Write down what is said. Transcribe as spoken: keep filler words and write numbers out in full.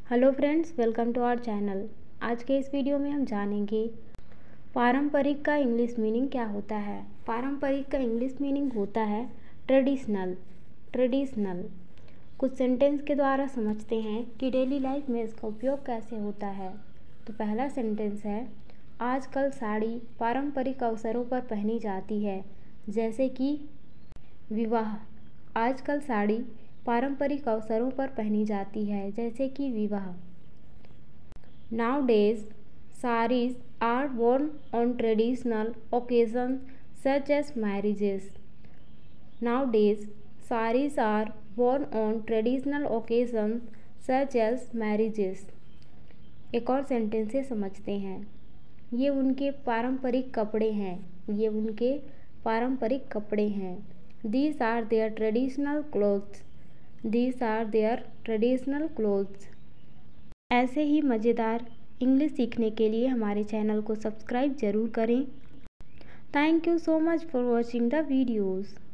Hello friends, welcome to our channel. आज के इस वीडियो में हम जानेंगे पारंपरिक का इंग्लिश मीनिंग क्या होता है। पारंपरिक का इंग्लिश मीनिंग होता है ट्रेडिशनल। ट्रेडिशनल कुछ सेंटेंस के द्वारा समझते हैं कि डेली लाइफ में इसका उपयोग कैसे होता है। तो पहला सेंटेंस है, आजकल साड़ी पारंपरिक अवसरों पर पहनी जाती है, जैसे कि विवाह। आजकल साड़ी पारंपरिक अवसरों पर पहनी जाती है, जैसे कि विवाह। Nowadays, sarees are worn on traditional occasions such as marriages. Nowadays, sarees are worn on traditional occasions such as marriages. एक और सेंटेंस से समझते हैं, ये उनके पारंपरिक कपड़े हैं। ये उनके पारंपरिक कपड़े हैं। These are their traditional clothes. These are their traditional clothes. ऐसे ही मज़ेदार इंग्लिश सीखने के लिए हमारे चैनल को सब्सक्राइब ज़रूर करें। Thank you so much for watching the videos.